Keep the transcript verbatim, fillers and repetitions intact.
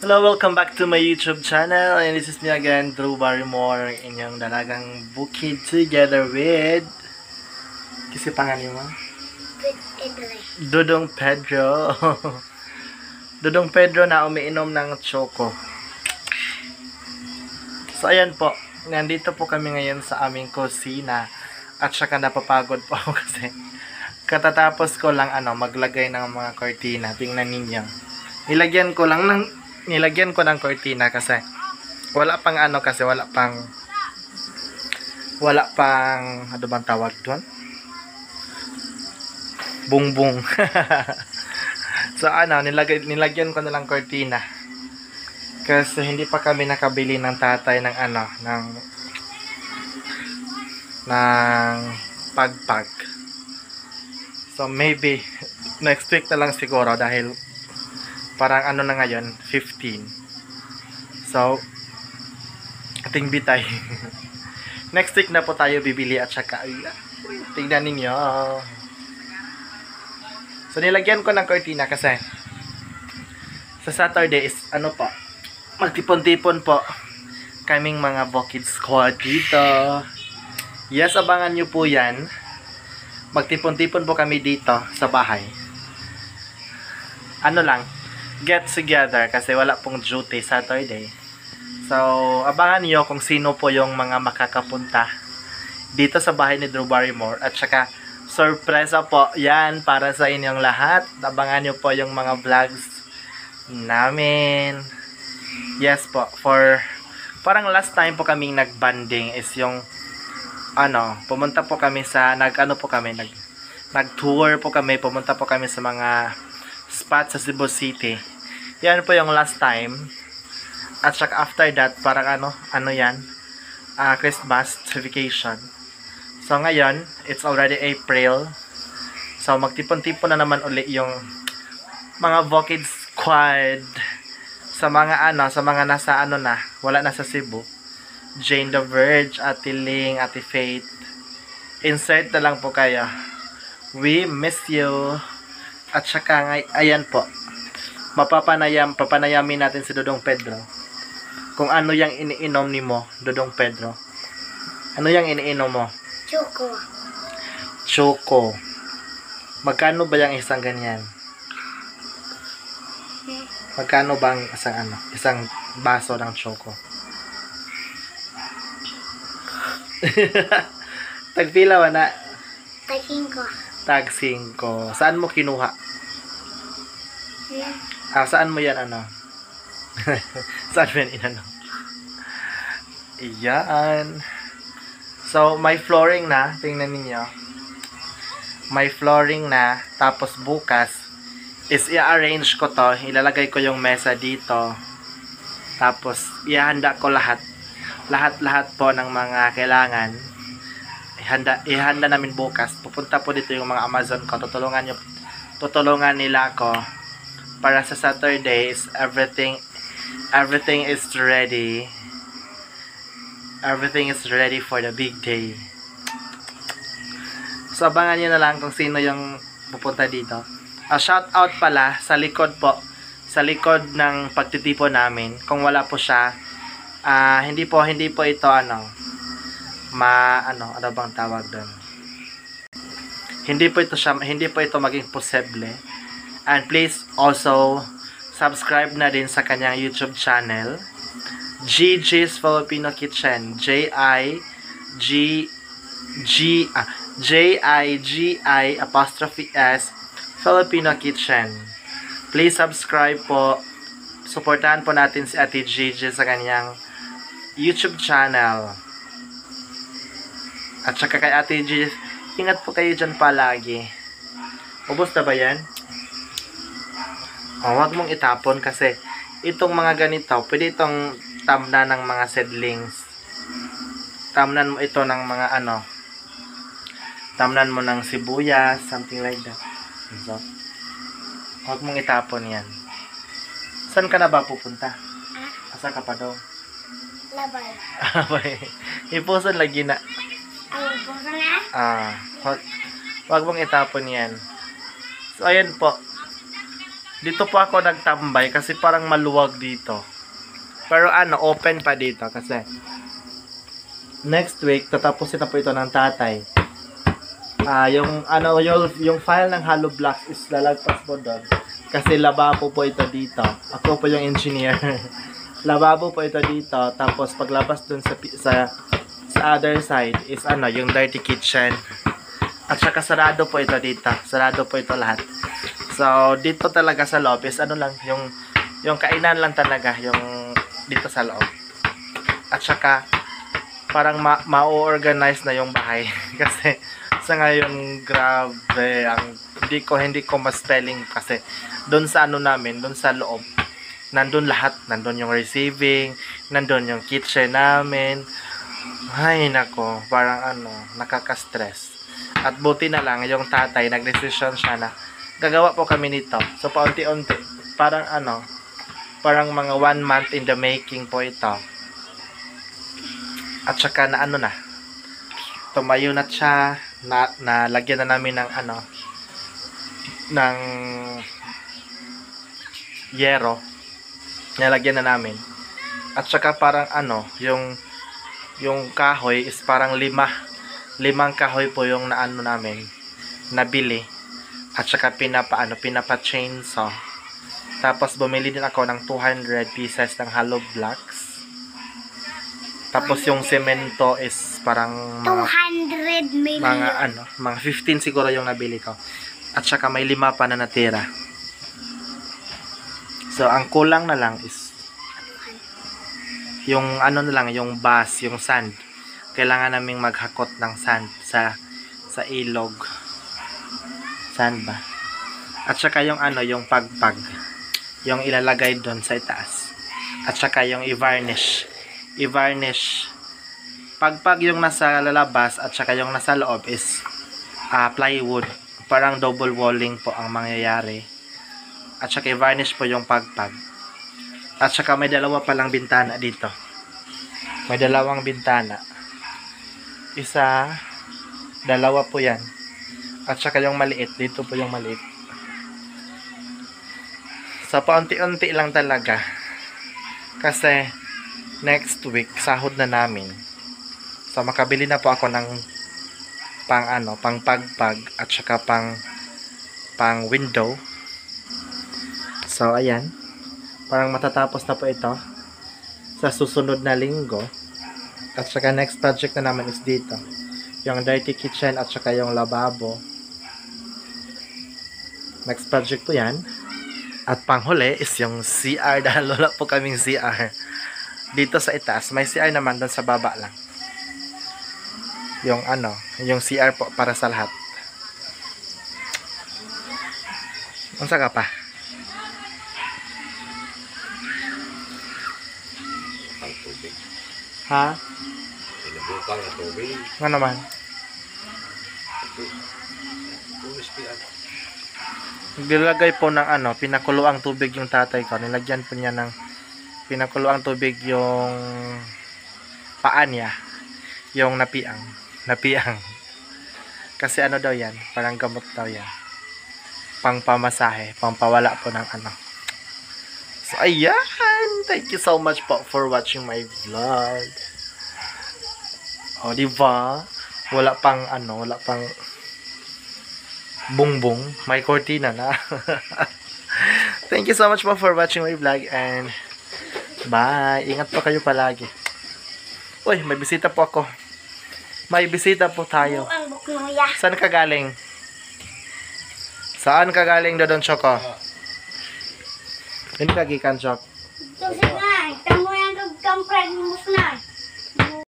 Hello, welcome back to my YouTube channel, and this is me again, Drew Barrymore, inyong dalagang bukid together with kasi pangalan mo? Dudong Pedro. Dudong Pedro na umiinom ng choco. So ayan po, nandito po kami ngayon sa aming kusina at saka napapagod po ako kasi katatapos ko lang ano maglagay ng mga cortina. Tingnan ninyo, nilagyan ko lang ng nilagyan ko ng cortina kasi wala pang ano kasi wala pang wala pang ano bang tawag doon? Bungbong. So ano, nilagay, nilagyan ko na lang cortina kasi hindi pa kami nakabili ng tatay ng ano ng ng pagpag. So maybe next week na lang siguro dahil parang ano na ngayon, fifteen. So, ating bitay. Next week na po tayo bibili at saka, tingnan ninyo. So, nilagyan ko ng cortina kasi sa Saturday is, ano po, magtipon-tipon po kaming mga Bukid Squad dito. Yes, abangan nyo po yan. Magtipon-tipon po kami dito sa bahay. Ano lang, get together kasi wala pong duty Saturday. So, abangan niyo kung sino po yung mga makakapunta dito sa bahay ni Drew Barrymore. At saka, sorpresa po yan para sa inyong lahat. Abangan niyo po yung mga vlogs namin. Yes po, for parang last time po kaming nagbanding is yung ano, pumunta po kami sa, nag ano po kami, nag, nag-tour po kami, pumunta po kami sa mga spot sa Cebu City. Yan po yung last time. At saka after that, parang ano, ano yan, uh, Christmas vacation. So ngayon, it's already April. So magtipon-tipon na naman uli yung mga Bukid Squad sa mga ano, sa mga nasa ano na, wala na sa Cebu. Jane the Verge, Ate Ling, Ate Faith. Insert na lang po kayo. We miss you. At saka ngay, ayan po, mapapanayam, papanayamin natin si Dudong Pedro kung ano yung iniinom ni mo, Dudong Pedro. Ano yung iniinom mo? Choco. Choco. Magkano ba yung isang ganyan? Magkano bang isang ano, isang baso ng choco? Tagpila ba na? Tagingko. Tag singko. Saan mo kinuha? Hmm. Ah, saan mo yan ano? Saan mo yan inano? Iyan. So, may flooring na. Tingnan ninyo. May flooring na. Tapos bukas is i-arrange ko to. Ilalagay ko yung mesa dito. Tapos, ihanda ko lahat. Lahat-lahat po ng mga kailangan. Ihanda, ihanda namin bukas. Pupunta po dito yung mga Amazon ko. Tutulungan nyo, tutulungan nila ako para sa Saturdays. Everything, everything is ready. Everything is ready for the big day. So, abangan nyo na lang kung sino yung pupunta dito. Uh, shout out pala sa likod po. Sa likod ng pagtitipo namin. Kung wala po siya, uh, hindi po, hindi po ito ano, ma ano ano bang tawag doon, hindi po ito siya, hindi po ito maging posible. And please also subscribe na din sa kanyang YouTube channel, Gigi's Filipino Kitchen. J I G G ah, J I G I apostrophe S Filipino Kitchen. Please subscribe po, suportahan po natin si Ate Gigi sa kanyang YouTube channel. At saka kay Ate G, ingat po kayo dyan palagi. Ubos na ba yan? O, huwag mong itapon kasi itong mga ganito, pwede itong tamnan ng mga seedlings. Tamnan mo ito ng mga ano, tamnan mo ng sibuyas, something like that. So, huwag mong itapon yan. Saan ka na ba pupunta? Asa ka pa daw? Labay. Abay, ipuson lagi na. Ang puso na? Ah, wag, wag mong itapon yan. So, ayan po. dito po ako nagtambay kasi parang maluwag dito. Pero ano, open pa dito kasi next week tatapusin na po ito ng tatay. Ah, yung ano yung, yung file ng hollow blocks is lalagpas po doon. Kasi lababo po ito dito. Ako po yung engineer. Lababo po ito dito. Tapos paglabas dun sa sa sa other side is ano, yung dirty kitchen. At saka sarado po ito dito. Sarado po ito lahat. So, dito talaga sa loob is ano lang, yung yung kainan lang talaga, yung dito sa loob. At saka parang ma- ma-organize na yung bahay. Kasi sa ngayon, grabe, ang hindi ko hindi ko ma-spelling kasi doon sa ano namin, doon sa loob, nandun lahat, nandun yung receiving, nandun yung kitchen namin. Ay nako, parang ano, nakaka-stress. At buti na lang yung tatay, nag-decision siya na gagawa po kami nito. So paunti-unti, parang ano, parang mga one month in the making po ito. At saka na ano na, tumayo na siya, na, na lagyan na namin ng ano, ng yero. Nalagyan na namin. At saka parang ano, yung yung kahoy is parang lima. Limang kahoy po yung naano namin, nabili. At saka pinapa ano, pinapa chainsaw. Tapos bumili din ako ng two hundred pieces ng hollow blocks. Tapos yung semento is parang two hundred million. mga ano, mga fifteen siguro yung nabili ko. At saka may lima pa na natira. So ang kulang na lang is yung ano na lang, yung bus, yung sand. Kailangan naming maghakot ng sand sa sa ilog. Sand ba? At saka yung ano, yung pagpag. Yung ilalagay doon sa itaas. At saka yung i-varnish. I-varnish. Pagpag yung nasa lalabas at saka yung nasa loob is uh, plywood. Parang double walling po ang mangyayari. At saka i-varnish po yung pagpag. At saka may dalawa palang bintana dito. May dalawang bintana. Isa, dalawa po yan. At saka yung maliit, dito po yung maliit. So, paunti-unti lang talaga. Kasi, next week, sahod na namin. So, makabili na po ako ng pang ano, pang pagpag at saka pang pang window. So, ayan. Parang matatapos na po ito sa susunod na linggo. At saka next project na naman is dito. Yung dirty kitchen at saka yung lababo. Next project po yan. At panghuli is yung C R dahil wala po kaming C R. Dito sa itaas, may C R naman doon sa baba lang. Yung ano, yung C R po para sa lahat. Unsa ka pa? Ang tubig. Ha? Pinabutang na tubig. Nga naman? Tulis pian. Nilagay po ng ano, pinakulo ang tubig yung tatay ko. Nilagyan po niya ng pinakulo ang tubig yung paa niya. Yung napiang. Napiang. Kasi ano daw yan? Parang gamot daw yan. Pang pamasahe. Pang pawala po ng ano. So, ayan. Thank you so much po for watching my vlog. O, diba? Wala pang ano, wala pang bungbong, may cortina na. Thank you so much po for watching my vlog and bye. Ingat po kayo palagi. Uy, may bisita po ako. May bisita po tayo. Ang buknuya. Saan ka galing? Saan ka galing, Dodon Choco? Hindi ka gikan, Choc. Ito siya na. Tamo yan kag kampred mo na.